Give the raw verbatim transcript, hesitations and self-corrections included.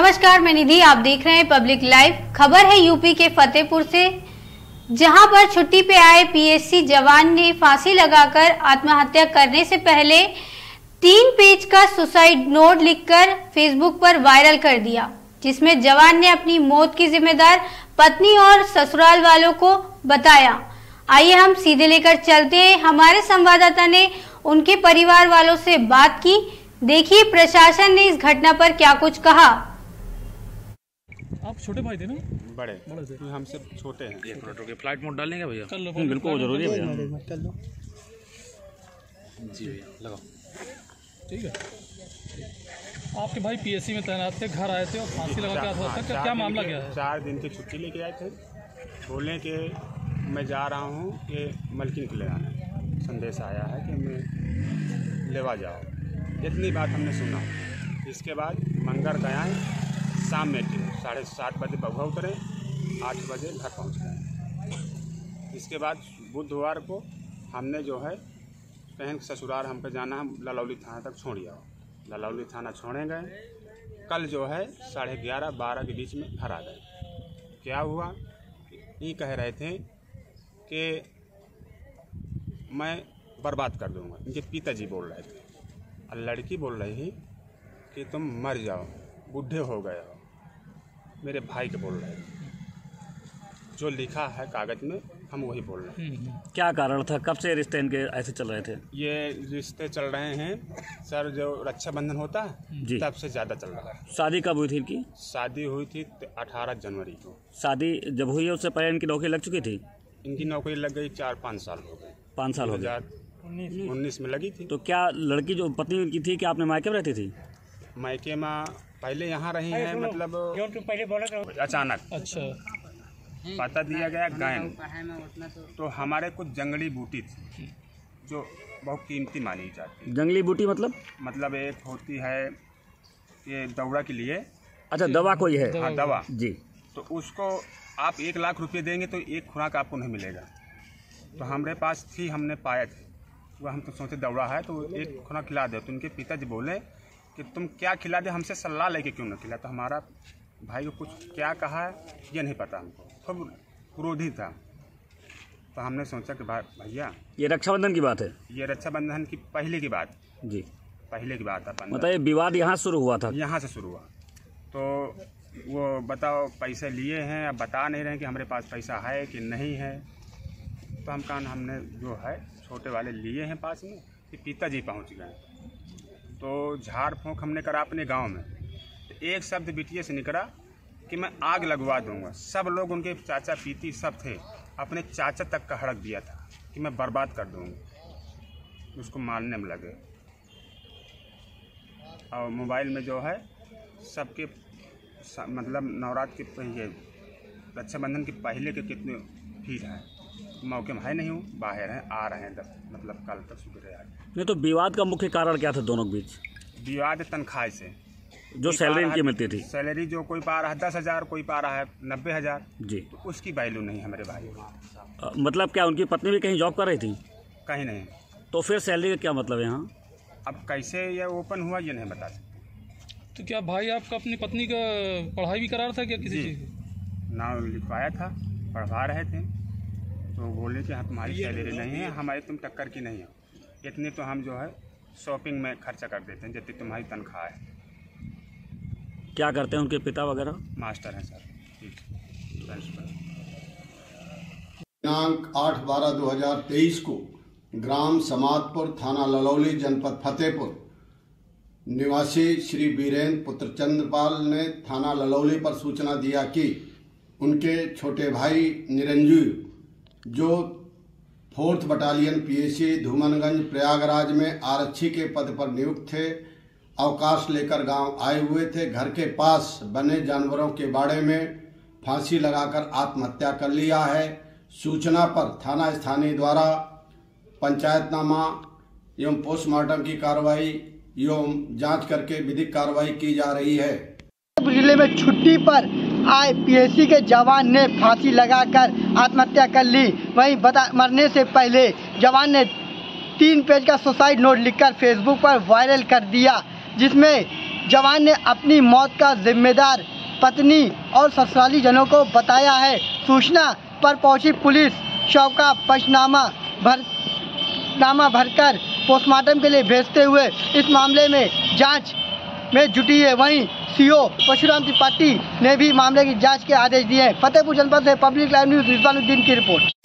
नमस्कार, मैं निधि। आप देख रहे हैं पब्लिक लाइव। खबर है यूपी के फतेहपुर से, जहां पर छुट्टी पे आए पीएससी जवान ने फांसी लगाकर आत्महत्या करने से पहले तीन पेज का सुसाइड नोट लिखकर फेसबुक पर वायरल कर दिया, जिसमें जवान ने अपनी मौत की जिम्मेदार पत्नी और ससुराल वालों को बताया। आइए हम सीधे लेकर चलते हैं। हमारे संवाददाता ने उनके परिवार वालों से बात की। देखिए प्रशासन ने इस घटना पर क्या कुछ कहा। आप छोटे भाई थे ना? बड़े बड़े थे, हमसे छोटे हैं। एक मिनट रुकिए, फ्लाइट मोड डालेंगे भैया? कर लो, बिल्कुल जरूरी है भैया। कर लो जी भैया, लगाओ। ठीक है। आपके भाई पीएससी में तैनात थे, घर आए थे और फांसी लगा के आत्महत्या। क्या क्या मामला क्या है? चार दिन की छुट्टी लेके आए थे, बोले कि मैं जा रहा हूँ कि मलकिन के ले आना, संदेश आया है कि मैं लेवा जाओ। इतनी बात हमने सुना। इसके बाद मंगर गया शाम में साढ़े सात बजे बगुआ उतरे, आठ बजे घर पहुँच गए। इसके बाद बुधवार को हमने जो है बहन ससुराल हमको जाना है, ललौली थाना तक छोड़ आओ। ललौली थाना छोड़े गए। कल जो है साढ़े ग्यारह बारह के बीच में घर आ गए। क्या हुआ, ये कह रहे थे कि मैं बर्बाद कर दूंगा। इनके पिताजी बोल रहे थे और लड़की बोल रही कि तुम मर जाओ, बूढ़े हो गए हो। मेरे भाई के बोल रहे थे। जो लिखा है कागज़ में हम वही बोल रहे हैं। क्या कारण था? कब से रिश्ते इनके ऐसे चल रहे थे? ये रिश्ते चल रहे हैं सर, जो रक्षाबंधन होता है तब से ज़्यादा चल रहा है। शादी कब हुई थी इनकी? शादी हुई थी अठारह जनवरी को। शादी जब हुई है उससे पहले इनकी नौकरी लग चुकी थी? इनकी नौकरी लग गई चार पाँच साल हो गए। पाँच साल हो गए। उन्नीस में लगी थी। तो क्या लड़की जो पत्नी उनकी थी, क्या आपने मायके में रहती थी? मायके में पहले यहाँ रही है, मतलब अचानक अच्छा पता दिया गया गैन। तो हमारे कुछ जंगली बूटी थी जो बहुत कीमती मानी जाती है। जंगली बूटी मतलब? मतलब एक होती है ये दौड़ा के लिए। अच्छा, दवा कोई है? हाँ, दवा जी। तो उसको आप एक लाख रुपये देंगे तो एक खुराक आपको नहीं मिलेगा। तो हमारे पास थी, हमने पाया थे वो। हम तो सोचे दौड़ा है तो एक खुराक खिला दे। तो उनके पिताजी बोले कि तुम क्या खिला दे, हमसे सलाह लेके क्यों न खिला। तो हमारा भाई को कुछ क्या कहा है ये नहीं पता हमको, खूब क्रोधी था। तो हमने सोचा कि भाई भैया, ये रक्षाबंधन की बात है? ये रक्षाबंधन की पहले की बात जी, पहले की बात है। मतलब ये विवाद यहाँ शुरू हुआ था? यहाँ से शुरू हुआ। तो वो बताओ पैसे लिए हैं, अब बता नहीं रहे कि हमारे पास पैसा है कि नहीं है। तो हम कहा हमने जो है छोटे वाले लिए हैं पास में, कि पिताजी पहुँच गए। तो झाड़ फूँक हमने करा अपने गांव में। तो एक शब्द बिटिया से निकला कि मैं आग लगवा दूंगा। सब लोग, उनके चाचा पीती सब थे, अपने चाचा तक का हड़क दिया था कि मैं बर्बाद कर दूंगा। उसको मारने में लगे। और मोबाइल में जो है सबके मतलब नवरात्र के ये रक्षाबंधन के पहले के कितने फील हैं। मौके में है नहीं हूँ, बाहर हैं, आ रहे हैं दस मतलब कल तक सुबह आ रहे। नहीं, तो विवाद का मुख्य कारण क्या था दोनों के बीच? विवाद तनख्वाह से, जो सैलरी इनकी मिलती थी। सैलरी जो कोई पा रहा है दस हज़ार, कोई पा रहा है नब्बे हज़ार जी। तो उसकी वैल्यू नहीं हमारे भाई। आ, मतलब क्या उनकी पत्नी भी कहीं जॉब कर रही थी? कहीं नहीं। तो फिर सैलरी का क्या मतलब है यहाँ? अब कैसे ये ओपन हुआ ये नहीं बता सकते। तो क्या भाई आपका अपनी पत्नी का पढ़ाई भी करा रहा था क्या किसी चीज़? नाम लिखवाया था, पढ़वा रहे थे। तो बोले कि हाँ तुम्हारी सैलरी नहीं है, हमारी तुम टक्कर की नहीं हो, इतने तो हम जो है शॉपिंग में खर्चा कर देते हैं जितनी तुम्हारी तनख्वाह है। क्या करते हैं उनके पिता वगैरह? मास्टर हैं सर। दिनांक आठ बारह दो हजार तेईस को ग्राम समादपुर, थाना ललौली, जनपद फतेहपुर निवासी श्री वीरेंद्र पुत्र चंद्रपाल ने थाना ललौली पर सूचना दिया कि उनके छोटे भाई निरंजू, जो fourth battalion PAC Dhumanganj Prayagraj में आरक्षी के पद पर नियुक्त थे, अवकाश लेकर गांव आए हुए थे। घर के पास बने जानवरों के बाड़े में फांसी लगाकर आत्महत्या कर लिया है। सूचना पर थाना स्थानीय द्वारा पंचायतनामा एवं पोस्टमार्टम की कार्रवाई एवं जांच करके विधिक कार्रवाई की जा रही है। जिले में छुट्टी पर आए पीएससी के जवान ने फांसी लगाकर आत्महत्या कर ली। वहीं बता मरने से पहले जवान ने तीन पेज का सुसाइड नोट लिखकर फेसबुक पर वायरल कर दिया, जिसमें जवान ने अपनी मौत का जिम्मेदार पत्नी और ससुराली जनों को बताया है। सूचना पर पहुंची पुलिस शव का पंचनामा भर नामा भरकर पोस्टमार्टम के लिए भेजते हुए इस मामले में जांच में जुटी है। वहीं सीओ परशुराम त्रिपाठी ने भी मामले की जांच के आदेश दिए हैं। फतेहपुर जनपद से पब्लिक लाइव न्यूज रिजवानुद्दीन की रिपोर्ट।